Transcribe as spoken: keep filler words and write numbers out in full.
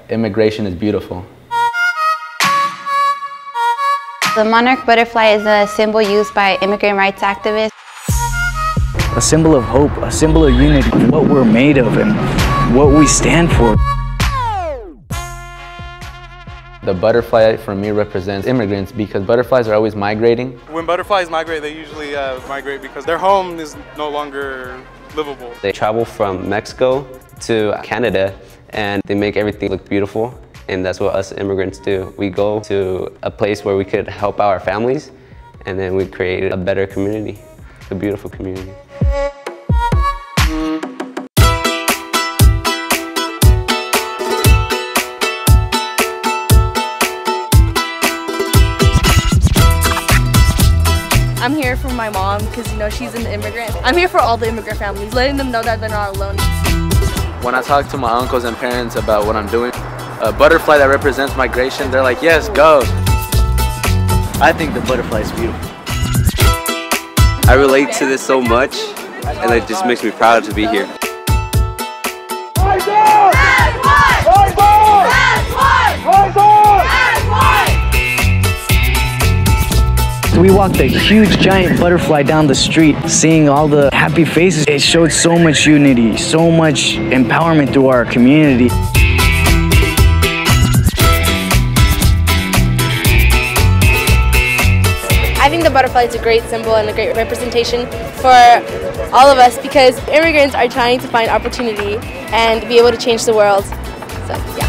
immigration is beautiful. The monarch butterfly is a symbol used by immigrant rights activists. A symbol of hope, a symbol of unity, what we're made of and what we stand for. The butterfly for me represents immigrants because butterflies are always migrating. When butterflies migrate, they usually uh, migrate because their home is no longer livable. They travel from Mexico to Canada and they make everything look beautiful, and that's what us immigrants do. We go to a place where we could help our families and then we create a better community, a beautiful community. I'm here for my mom because, you know, she's an immigrant. I'm here for all the immigrant families, letting them know that they're not alone. When I talk to my uncles and parents about what I'm doing, a butterfly that represents migration, they're like, yes, go. I think the butterfly is beautiful. I relate to this so much and it just makes me proud to be here. We walked a huge giant butterfly down the street, seeing all the happy faces. It showed so much unity, so much empowerment to our community. I think the butterfly is a great symbol and a great representation for all of us because immigrants are trying to find opportunity and be able to change the world. So, yeah.